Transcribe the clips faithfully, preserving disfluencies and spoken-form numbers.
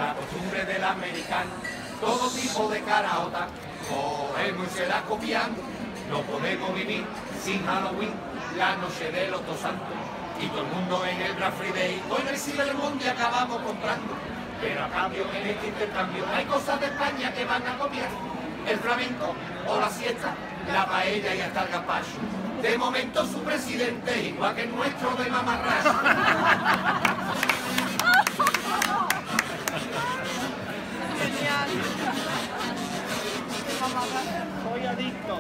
la costumbre del americano, todo tipo de caraota, cogemos y se la copiamos, no podemos vivir sin Halloween, la noche de los dos santos, y todo el mundo en el Black Friday o en el Cyber Monday acabamos comprando, pero a cambio en este intercambio hay cosas de España que van a copiar, el flamenco o la siesta, la paella y hasta el gazpacho. De momento su presidente es igual que el nuestro de mamarracho. Genial. Soy adicto.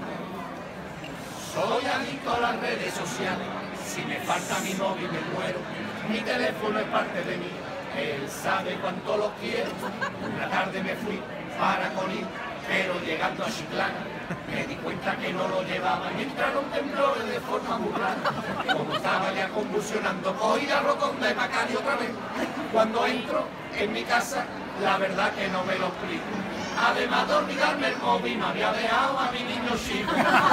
Soy adicto a las redes sociales. Si me falta mi móvil me muero. Mi teléfono es parte de mí. Él sabe cuánto lo quiero. Una tarde me fui para Colín, pero llegando a Chiclana me di cuenta que no lo llevaba y entraron temblores de forma muy rara. Como estaba ya convulsionando, cogí la rotonda de Macari otra vez. Cuando entro en mi casa, la verdad que no me lo explico. Además de olvidarme el móvil, me había dejado a mi niño chico.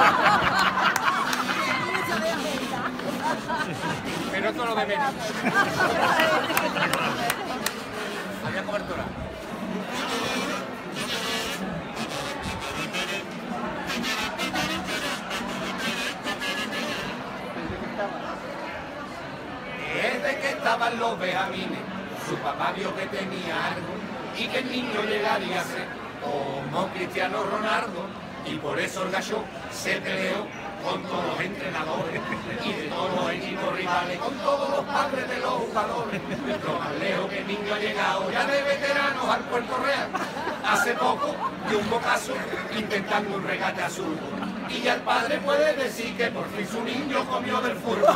Pero esto lo de menos. Había cobertura. Desde que estaban los benjamines, su papá vio que tenía algo y que el niño llegaría a ser como Cristiano Ronaldo, y por eso el gallo se peleó con todos los entrenadores y de todos los equipos rivales, con todos los padres de los jugadores. Lo más lejos que el niño ha llegado ya de veteranos al Puerto Real. Hace poco dio un bocazo intentando un regate azul. Y ya el padre puede decir que por fin su niño comió del fútbol.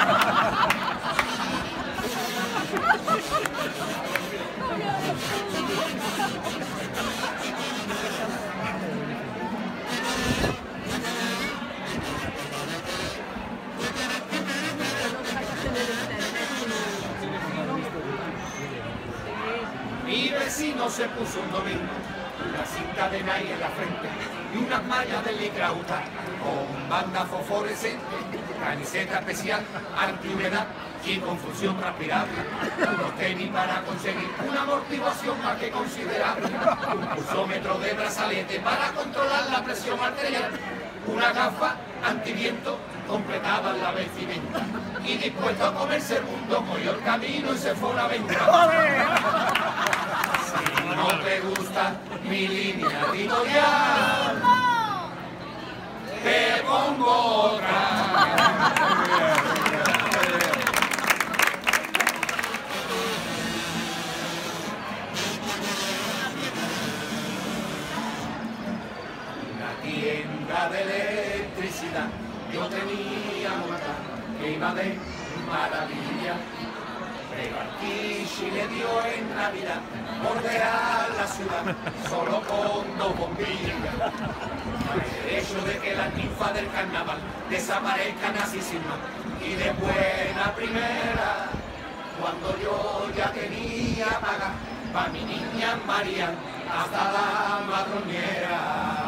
Mi vecino se puso un domingo una cinta de Nike en la frente y unas mallas de licra Utah con banda fosforescente, camiseta especial, antihumedad y con función transpirable, unos tenis para conseguir una amortiguación más que considerable, un pulsómetro de brazalete para controlar la presión arterial, una gafa antiviento completaban la vestimenta y dispuesto a comerse el mundo cogió el camino y se fue a la venta. Si no te gusta mi línea editorial, te pongo otra. Una tienda de electricidad yo tenía montada que iba de maravilla. Pero aquí sí le dio en Navidad bordear la ciudad solo con dos bombillas. El hecho de que las ninfas del carnaval desaparezcan así sin más y de buena primera, cuando yo ya tenía paga pa' mi niña María hasta la madroñera.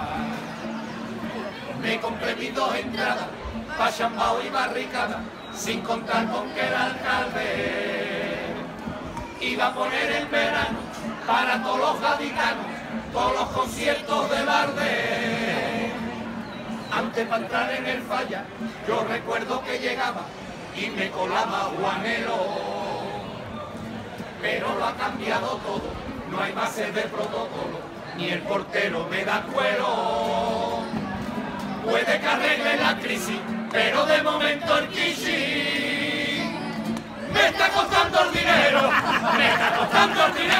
Me compré mis dos entradas pa' Chambao y Barricada, sin contar con que el alcalde iba a poner el verano para todos los gaditanos, todos los conciertos de Barde. Antes para entrar en el falla, yo recuerdo que llegaba y me colaba Juanelo. Pero lo ha cambiado todo, no hay bases de protocolo, ni el portero me da cuero. Puede que arregle la crisis, pero de momento el Kishi me está costando el dinero, me está costando el dinero.